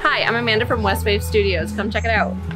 Hi, I'm Amanda from West Wave Studios. Come check it out.